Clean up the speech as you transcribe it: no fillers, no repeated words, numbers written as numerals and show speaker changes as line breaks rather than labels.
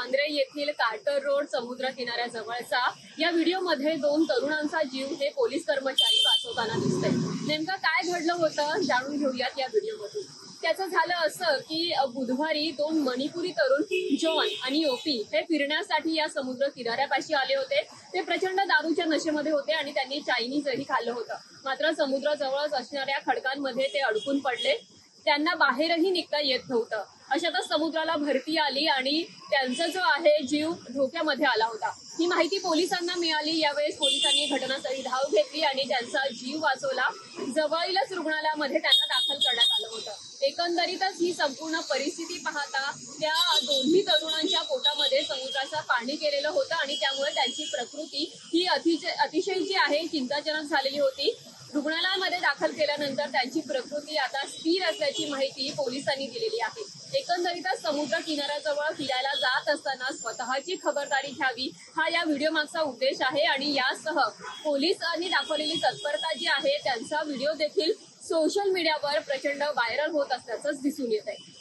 वांद्रे येथील quarter road समुद्र किनाऱ्याजवळचा या व्हिडिओमध्ये 2 तरुणांचा जीव हे पोलीस कर्मचारी वाचवताना दिसतंय। नेमकं काय घडलं होतं जाणून घेऊयात या व्हिडिओमधून। त्याचं झालं असं की बुधवारी 2 मणिपुरी तरुण जॉन आणि ओपी हे फिरण्यासाठी या समुद्र किनाऱ्यापाशी आले होते। ते प्रचंड दारूच्या नशेमध्ये होते आणि त्यांनी चायनीजही खाल्लं होतं। मात्र समुद्राजवळच असणाऱ्या खडकांमध्ये ते अडकून पडले। त्यांना बाहेरही निघता येत नव्हतं। अशातच समुद्राला भरती आली आणि त्यांचा जो आहे जीव धोक्यामध्ये आला होता। ही माहिती पोलिसांना मिळाली। यावेळेस पोलिसांनी घटनास्थळी धाव घेतली आणि त्यांचा जीव वाचवला। जवळीलच रुग्णालयामध्ये त्यांना दाखल करण्यात आलं होतं। एकंदरीतच ही संपूर्ण परिस्थिती पाहता त्या दोन्ही तरुणांच्या पोटामध्ये समुद्राचं पाणी गेलेलं होतं आणि त्यामुळे त्यांची प्रकृती ही अतिशय जी आहे चिंताजनक झालेली होती। रुग्णालयामध्ये दाखल केल्यानंतर त्यांची प्रकृती आता स्थिर असल्याची माहिती पोलिसांनी दिलेली आहे। एकंदरीतच समुद्र किनाऱ्याजवळ फिरायला जात असताना स्वतःची खबरदारी घ्यावी हा या व्हिडिओ मागचा उद्देश आहे आणि यासह पोलिसांनी दाखवलेली तत्परता जी आहे त्यांचा व्हिडिओ देखील सोशल मीडियावर प्रचंड व्हायरल होत असल्याचं दिसून येत आहे।